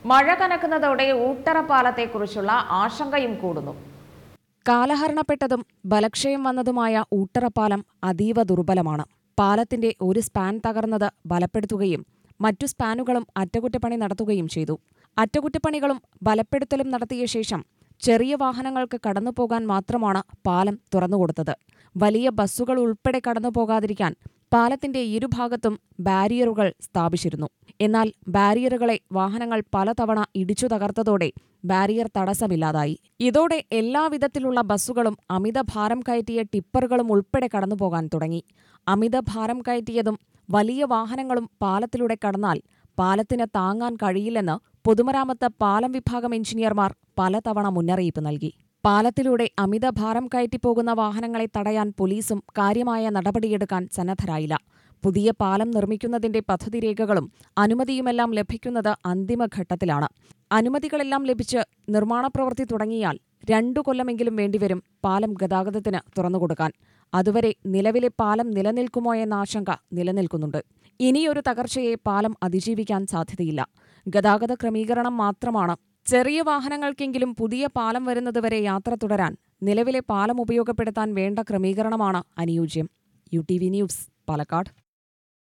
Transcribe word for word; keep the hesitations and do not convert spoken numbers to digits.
മഴ കനക്കുന്നതോടെ ഊട്ടറ പാലത്തെക്കുറിച്ചുള്ള ആശങ്കയും കൂടുന്നു. കാലഹരണപ്പെട്ടതും ബലക്ഷയം വന്നതുമായ ഊട്ടറപ്പാലം അതീവ ദുർബലമാണ്. പാലത്തിന്റെ ഒരു സ്പാൻ തകർന്നത് ബലപ്പെടുത്തുകയും മറ്റു സ്പാനുകളും അറ്റകുറ്റപ്പണി നടത്തുകയും ചെയ്തു. അറ്റകുറ്റപ്പണികളും ബലപ്പെടുത്തലും നടത്തിയ ശേഷം ചെറിയ വാഹനങ്ങൾക്ക് കടന്നുപോകാൻ മാത്രമാണ് പാലം തുറന്നുകൊടുത്തത്. വലിയ ബസ്സുകൾ ഉൾപ്പെടെ കടന്നുപോകാതിരിക്കാൻ പാലത്തിന്റെ ഇരുഭാഗത്തും ബാരിയറുകൾ സ്ഥാപിച്ചിരുന്നു. എന്നാൽ ബാരിയറുകളെ വാഹനങ്ങൾ പലതവണ ഇടിച്ചു തകർത്തതോടെ ബാരിയർ തടസ്സമില്ലാതായി. ഇതോടെ എല്ലാവിധത്തിലുള്ള ബസ്സുകളും അമിതഭാരം കയറ്റിയ ടിപ്പറുകളും ഉൾപ്പെടെ കടന്നുപോകാൻ തുടങ്ങി. അമിതഭാരം കയറ്റിയതും വലിയ വാഹനങ്ങളും പാലത്തിലൂടെ കടന്നാൽ പാലത്തിന് താങ്ങാൻ കഴിയില്ലെന്ന് പൊതുമരാമത്ത് പാലം വിഭാഗം എഞ്ചിനീയർമാർ പലതവണ മുന്നറിയിപ്പ് നൽകി. പാലത്തിലൂടെ അമിതഭാരം കയറ്റിപ്പോകുന്ന വാഹനങ്ങളെ തടയാൻ പോലീസും കാര്യമായ നടപടിയെടുക്കാൻ സന്നദ്ധരായില്ല. പുതിയ പാലം നിർമ്മിക്കുന്നതിന്റെ പദ്ധതി രേഖകളും അനുമതിയുമെല്ലാം ലഭിക്കുന്നത് അന്തിമഘട്ടത്തിലാണ്. അനുമതികളെല്ലാം ലഭിച്ച് നിർമ്മാണ പ്രവൃത്തി തുടങ്ങിയാൽ രണ്ടു കൊല്ലമെങ്കിലും വേണ്ടിവരും പാലം ഗതാഗതത്തിന് തുറന്നുകൊടുക്കാൻ. അതുവരെ നിലവിലെ പാലം നിലനിൽക്കുമോ എന്ന ആശങ്ക നിലനിൽക്കുന്നുണ്ട്. ഇനിയൊരു തകർച്ചയെ പാലം അതിജീവിക്കാൻ സാധ്യതയില്ല. ഗതാഗത ക്രമീകരണം മാത്രമാണ്. ചെറിയ വാഹനങ്ങൾക്കെങ്കിലും പുതിയ പാലം വരുന്നതുവരെ യാത്ര തുടരാൻ നിലവിലെ പാലം ഉപയോഗപ്പെടുത്താൻ വേണ്ട ക്രമീകരണമാണ് അനുയോജ്യം. U T V news, Palakkad.